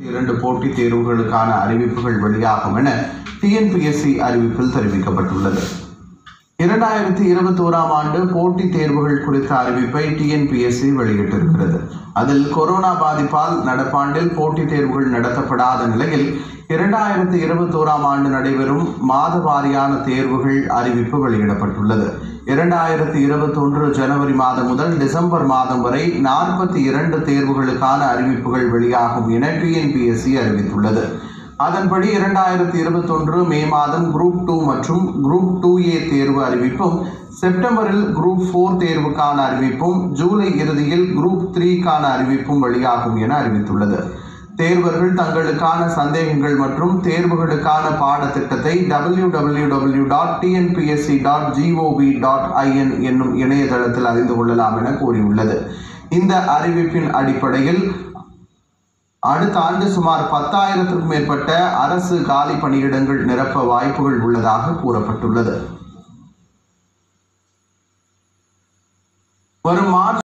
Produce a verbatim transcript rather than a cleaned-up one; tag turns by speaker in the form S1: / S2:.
S1: இரண்டு போட்டித் தேர்வுகளுக்கான அறிவிப்புகள் வெளியாகும் என டிஎன்பிஎஸ்சி அறிவிப்பில் தெரிவிக்கப்பட்டுள்ளது. இரண்டாயிரத்தி இருபத்தி ஓராம் ஆண்டு போட்டித் தேர்வுகள் குறித்த அறிவிப்பை டிஎன்பிஎஸ்சி வெளியிட்டிருக்கிறது. அதில் கொரோனா பாதிப்பால் நடப்பாண்டில் போட்டித் தேர்வுகள் நடத்தப்படாத நிலையில் இரண்டாயிரத்தி இருபத்தி ஓராம் ஆண்டு நடைபெறும் மாத வாரியான தேர்வுகள் அறிவிப்பு வெளியிடப்பட்டுள்ளது. இரண்டாயிரத்தி இருபத்தி ஒன்று ஜனவரி மாதம் முதல் டிசம்பர் மாதம் வரை நாற்பத்தி இரண்டு தேர்வுகளுக்கான அறிவிப்புகள் வெளியாகும் என டிஎன்பிஎஸ்சி அறிவித்துள்ளது. அதன்படி இரண்டாயிரத்தி இருபத்தி ஒன்று மே மாதம் குரூப் டூ மற்றும் குரூப் டூ ஏ தேர்வு அறிவிப்பும், செப்டம்பரில் குரூப் போர் தேர்வுக்கான அறிவிப்பும், ஜூலை இறுதியில் குரூப் த்ரீக்கான அறிவிப்பும் வெளியாகும் என அறிவித்துள்ளது. தேர்வர்கள் தங்களுக்கான சந்தேகங்கள் மற்றும் தேர்வுகளுக்கான பாடத்திட்டத்தை W W W dot TNPSC dot GOV dot IN என்னும் இணையதளத்தில் அறிந்து கொள்ளலாம் என கூறியுள்ளது. இந்த அறிவிப்பின் அடிப்படையில் அடுத்த ஆண்டு சுமார் பத்தாயிரத்திற்கும் மேற்பட்ட அரசு காலி பணியிடங்கள் நிரப்ப வாய்ப்புகள் உள்ளதாக கூறப்பட்டுள்ளது. வரும் மார்ச்